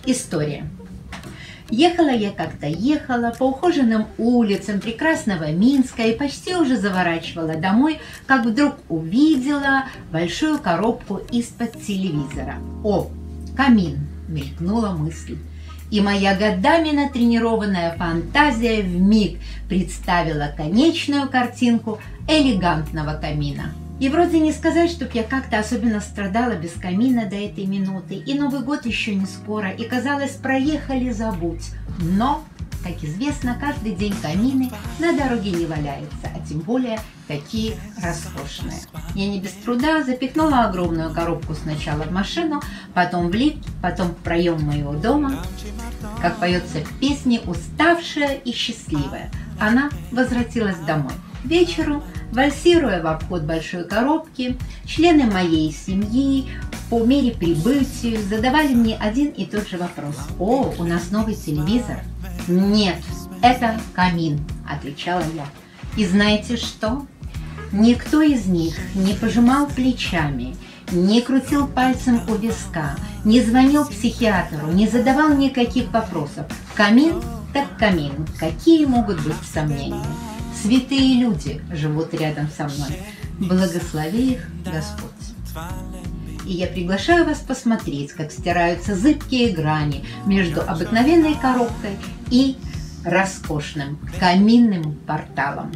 История. Ехала я по ухоженным улицам прекрасного Минска и почти уже заворачивала домой, как вдруг увидела большую коробку из-под телевизора. «О, камин!» – мелькнула мысль. И моя годами натренированная фантазия вмиг представила конечную картинку элегантного камина. И вроде не сказать, чтоб я как-то особенно страдала без камина до этой минуты, и Новый год еще не скоро, и казалось, проехали забудь. Но, как известно, каждый день камины на дороге не валяются, а тем более такие роскошные. Я не без труда запихнула огромную коробку сначала в машину, потом в лифт, потом в проем моего дома. Как поется в песне, уставшая и счастливая, она возвратилась домой. К вечеру, вальсируя в обход большой коробки, члены моей семьи по мере прибытия задавали мне один и тот же вопрос. «О, у нас новый телевизор?» «Нет, это камин», – отвечала я. И знаете что? Никто из них не пожимал плечами, не крутил пальцем у виска, не звонил психиатру, не задавал никаких вопросов. Камин так камин, какие могут быть сомнения? Святые люди живут рядом со мной. Благослови их Господь. И я приглашаю вас посмотреть, как стираются зыбкие грани между обыкновенной коробкой и роскошным каминным порталом.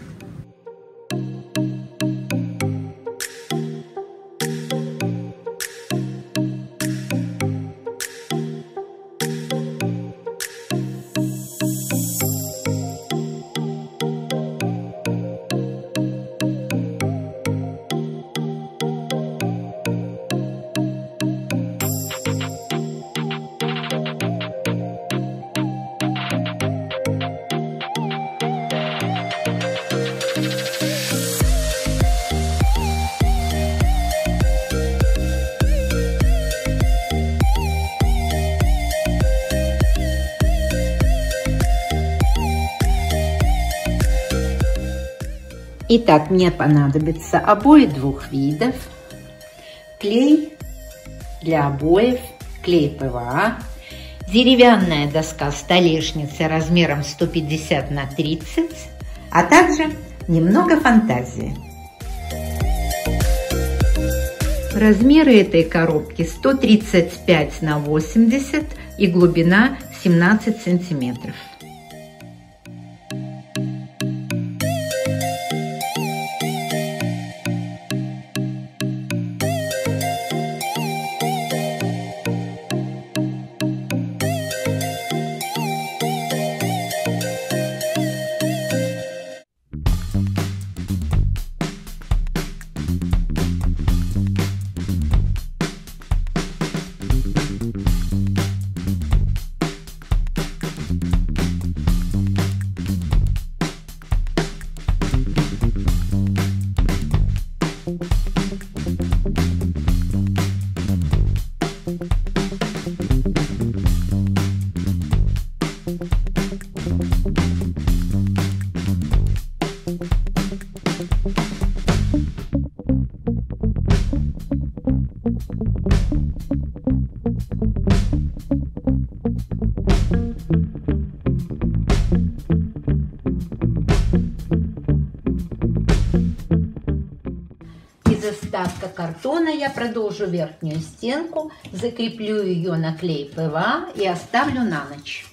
Итак, мне понадобятся обои двух видов, клей для обоев, клей ПВА, деревянная доска-столешница размером 150 на 30, а также немного фантазии. Размеры этой коробки 135 на 80 и глубина 17 сантиметров. Из остатка картона я продолжу верхнюю стенку, закреплю ее на клей ПВА и оставлю на ночь.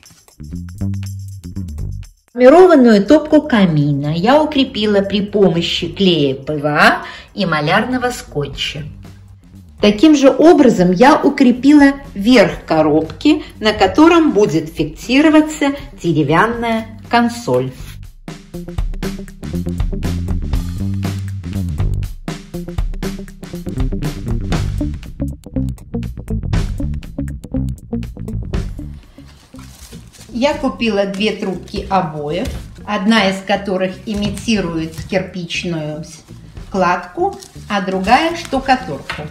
Формированную топку камина я укрепила при помощи клея ПВА и малярного скотча. Таким же образом я укрепила верх коробки, на котором будет фиксироваться деревянная консоль. Я купила две трубки обоев, одна из которых имитирует кирпичную кладку, а другая штукатурку.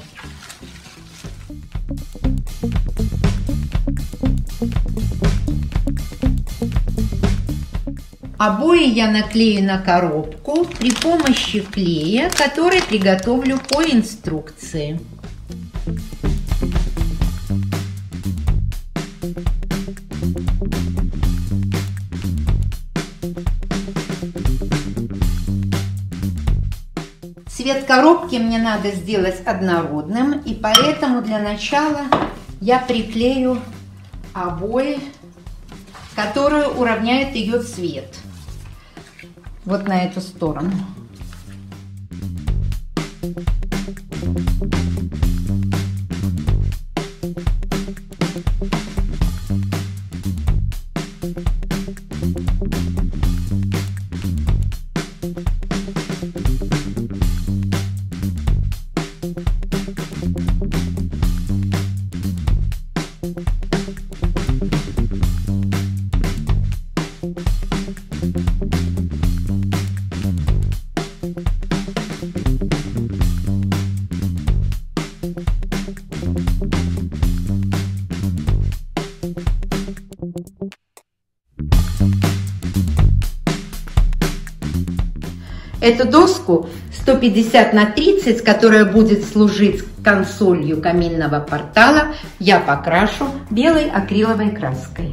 Обои я наклею на коробку при помощи клея, который приготовлю по инструкции. Цвет коробки мне надо сделать однородным, и поэтому для начала я приклею обои, которые уравняют ее цвет. Вот на эту сторону. Эту доску 150 на 30, которая будет служить консолью каминного портала, я покрашу белой акриловой краской.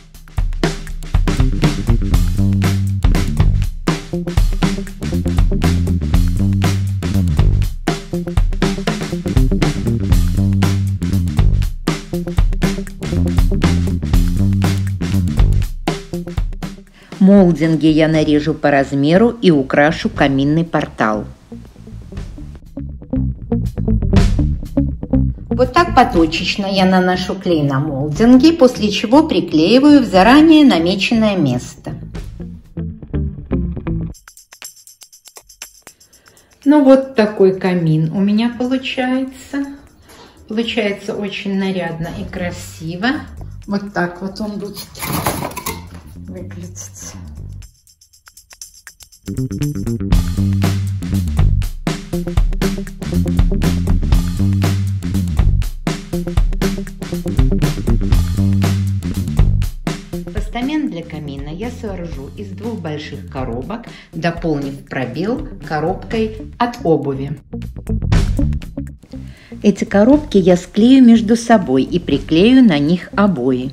Молдинги я нарежу по размеру и украшу каминный портал. Вот так поточечно я наношу клей на молдинги, после чего приклеиваю в заранее намеченное место. Ну вот такой камин у меня получается. Получается очень нарядно и красиво. Вот так вот он будет выглядеть. Постамент для камина я сооружу из двух больших коробок, дополнив пробел коробкой от обуви. Эти коробки я склею между собой и приклею на них обои.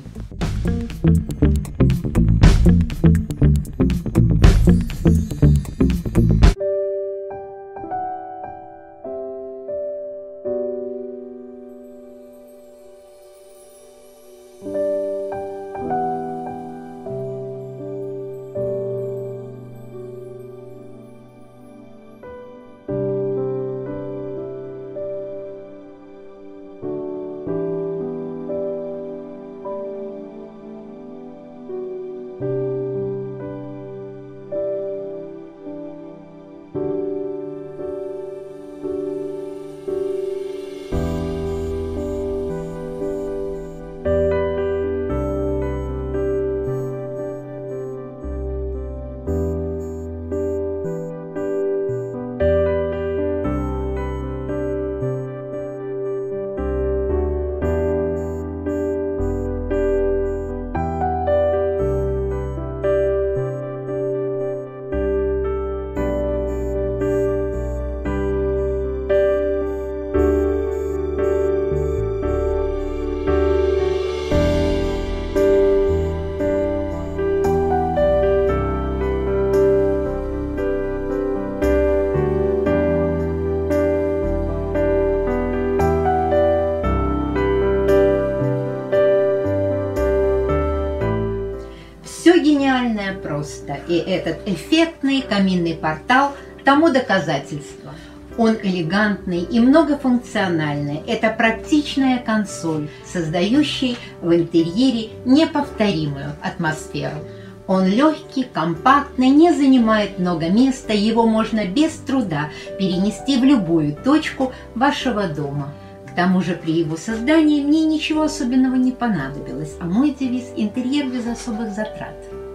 Гениальное просто, и этот эффектный каминный портал тому доказательство. Он элегантный и многофункциональный. Это практичная консоль, создающая в интерьере неповторимую атмосферу. Он легкий, компактный, не занимает много места, его можно без труда перенести в любую точку вашего дома. К тому же при его создании мне ничего особенного не понадобилось, а мой девиз – интерьер без особых затрат.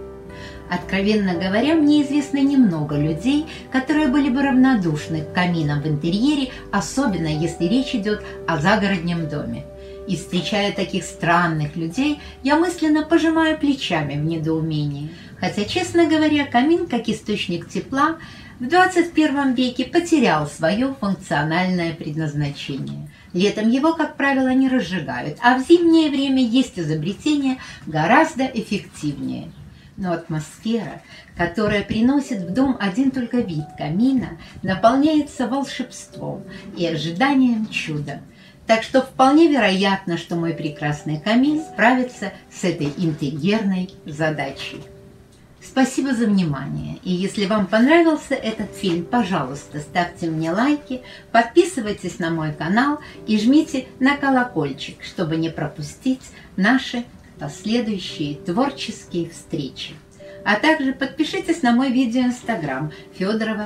Откровенно говоря, мне известно немного людей, которые были бы равнодушны к каминам в интерьере, особенно если речь идет о загородном доме. И встречая таких странных людей, я мысленно пожимаю плечами в недоумении. Хотя, честно говоря, камин как источник тепла в 21 веке потерял свое функциональное предназначение. Летом его, как правило, не разжигают, а в зимнее время есть изобретения гораздо эффективнее. но атмосфера, которая приносит в дом один только вид камина, наполняется волшебством и ожиданием чуда. Так что вполне вероятно, что мой прекрасный камин справится с этой интегерной задачей. Спасибо за внимание. И если вам понравился этот фильм, пожалуйста, ставьте мне лайки, подписывайтесь на мой канал и жмите на колокольчик, чтобы не пропустить наши последующие творческие встречи. А также подпишитесь на мой видео-инстаграм Федорова,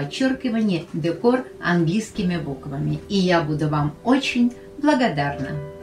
_декор английскими буквами. И я буду вам очень благодарна.